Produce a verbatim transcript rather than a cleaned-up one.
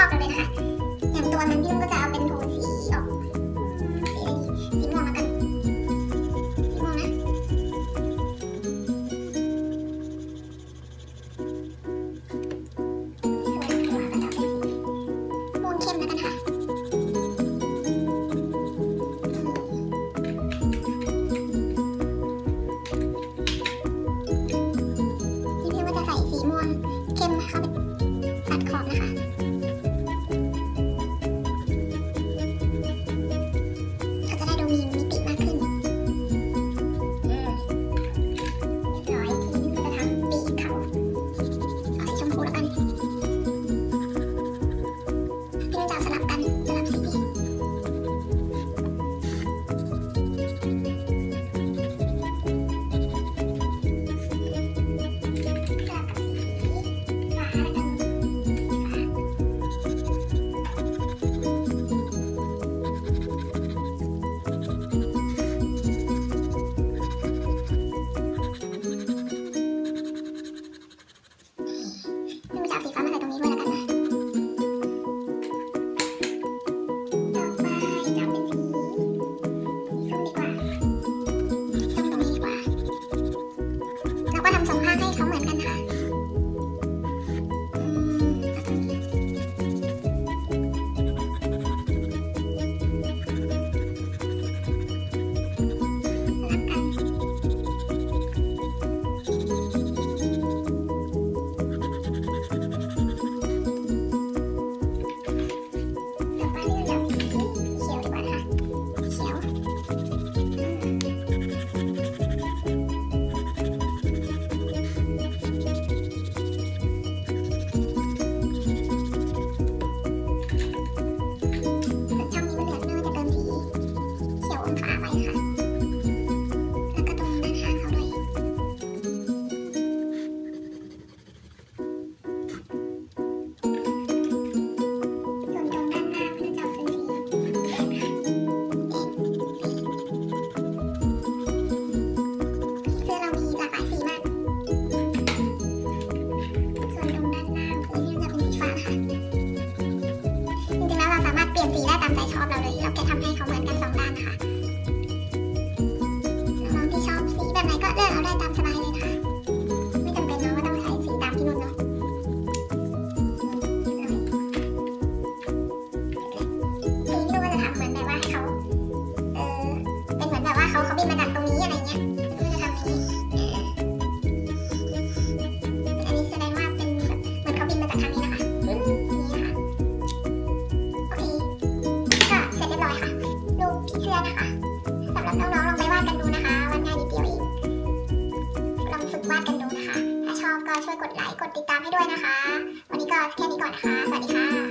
กันเลยนะคะอย่างตัวมันพี่ก็จะเอาเป็นโทนสีออกสีสีม่วงแล้วกันสีม่วงนะม่วงเข้มแล้วกันค่ะนี่พี่ว่าจะใส่สีม่วงเข้มเข้าไปตัดขอบนะคะก็จะได้ดูมีมิติมากขึ้นอืมเรียบร้อยทีนี้ก็จะทำปีกเขาเอาสีชมพูแล้วกันพี่จะเอาสลับกันสลับสีสีฟ้ามาใส่ตรงนี้ด้วยแล้วกันนะต่อไปจะเป็นสีส้มดีกว่าส้มตรงนี้ดีกว่าแล้วก็ทำสองข้างให้เขาเหมือนกันนะคะอืมเอาตรงนี้สลับกันสีได้ตามใจชอบเราเลยเราแค่ทำให้เขาเหมือนกันสองด้านนะคะน้องที่ชอบสีแบบไหนก็เลือกเอาได้ตามสบายเลยนะคะไม่จำเป็นเนาะว่าต้องใช้สีตามที่นุ่นเนาะทีนี้นุ่นก็จะทำเหมือนแบบว่าให้เขาเออเป็นเหมือนแบบว่าเขาเขาบินมาจากตรงนี้อะไรเงี้ยนุ่นจะทำนี้อันนี้แสดงว่าเป็นแบบเหมือนเขาบินมาจากทางนี้นะคะเสื้อนะคะสำหรับน้องๆลองไปวาดกันดูนะคะวาดง่ายนิดเดียวเองลองฝึกวาดกันดูนะคะถ้าชอบก็ช่วยกดไลค์กดติดตามให้ด้วยนะคะวันนี้ก็แค่นี้ก่อนนะคะสวัสดีค่ะ